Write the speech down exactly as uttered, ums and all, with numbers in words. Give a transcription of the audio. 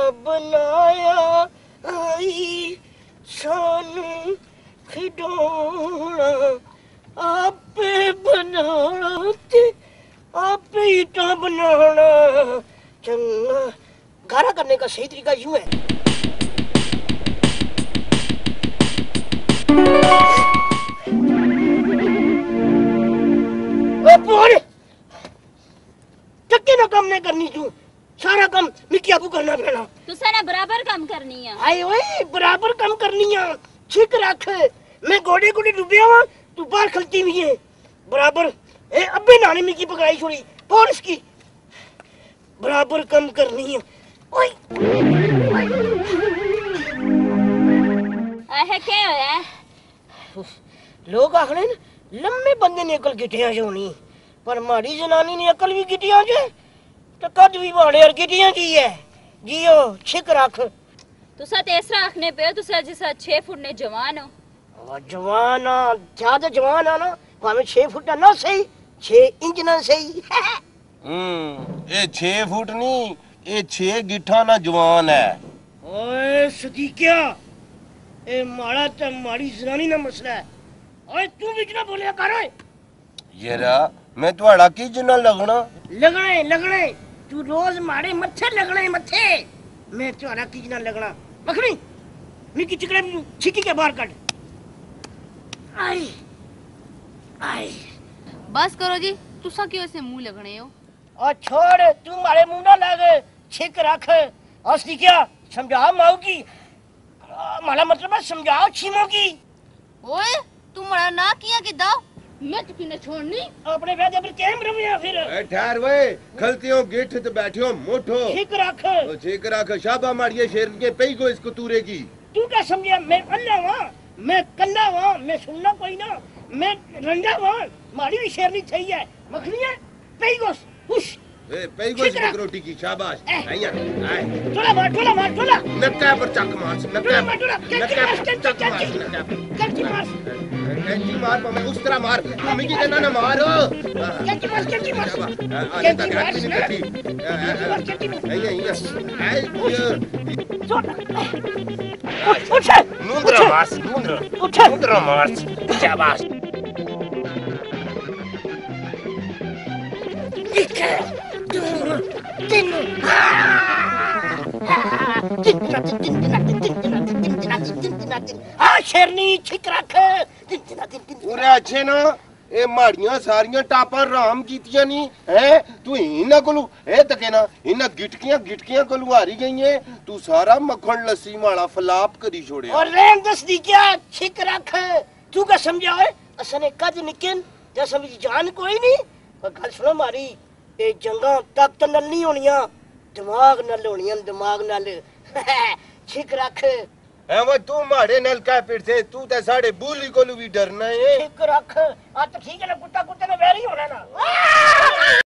बनाया आई सानू खिडौना आपे बनाना ते आपे ईटा बनाना चंगा। गारा करने का सही तरीका यूं है। चक्के ना काम नहीं करनी तू, सारा काम मिक्की आपू करना पैना। तुसा ना बराबर काम करनी है। हाय ओए बराबर काम करनी है। ठीक रख, मैं गोडे गोडे डूबिया हुआ, तू बाहर खलती हुई है बराबर। ए अबे नानी मिक्की पकड़ाई छोड़ी और इसकी बराबर काम करनी है। ओए आह क्या होया? लोग आखने लम्बे बंदे ने अकल गिटिया जो नहीं, पर माड़ी जनानी ने अकल भी गिटिया जे तो कद भी बाड़े और गिटिया की है। जियो छिक रख। तुसा तेसरा आखने पे हो, तुसा जिसा छह फुट ने जवान हो। और जवान आ ज्यादा जवान आ ना, भावे छह फुट ना सही, छह इंच ना सही। हम्म ये छह फुट नहीं, ये छह गिठा ना जवान है। ओए सदीकिया, ए माड़ा ते माड़ी जनानी ना मसला है। ओए तू बीच ना बोलिया कर। ओए येरा मैं तुम्हारा की जना लगना लगने लगने तू रोज मारे मत्थे लगने मत्थे, मैं तुम्हारा की जना लगना। मखनी मिकी चिकड़े छिकी के बाहर काट। आई आई बस करो जी, तुसा क्यों ऐसे मुंह लगने हो? और छोड़ तू मारे मुंह ना लग, छिक रख। असली क्या समझा माऊ की, मारा मतलब है समझाओ छीमो की। ओए तू मरा ना किया कि दाओ मैं तो किने छोड़नी अपने वेदे पर कैम रविया फिर। ए ठहर वे, खलतियों गिठ ते बैठियो मोठो। ठीक रख। ओ ठीक रख, शाबा मारिए शेर के पई को इसको तूरे की। तू क्या समझिया मैं अन्ना हूं, मैं कन्ना हूं, मैं सुनना कोई ना, मैं रंडा हूं, मारी भी शेरनी चाहिए है। मखनिया पई को हुश ए पई को इसको रोटी की शाबाश। आया आए थोड़ा मार थोड़ा मार थोड़ा नक्का पर चक मार, नक्का मार थोड़ा नक्का पर चक मार, कैंची मार कैंची मार पर मैं उस तरह मार मम्मी की जना ना मारो। कैंची मार कैंची मार कैंची मार कैंची मार कैंची मार आया आया उठ उठ मुंद्रा मार मुंद्रा उठ मुंद्रा मार शाबाश। शेरनी छिक रख। उरे अच्छे ना ए माड़ियां सारियां टापां राम कीतियां नहीं है तू इना कोलू ए तके ना इना गिटकियां गिटकियां कोलू हारी गई है। तू सारा मक्खन लस्सी माड़ा फलाप करी छोड़े। और रेम दस दी क्या छिक रख। तू का समझा है असने कद निकन जा समझ जान कोई नहीं। पर गल सुनो मारी, ए जंगा ताकत नल नहीं होनियां, दिमाग नल होनियां, दिमाग नल। छिक रख। है वो तू माड़े नल का फिर से तू ते साढ़े बूली कोलू भी डरना है। छिक रख। आ तो ठीक है ना, कुत्ता कुत्ते ने वैरी होना ना।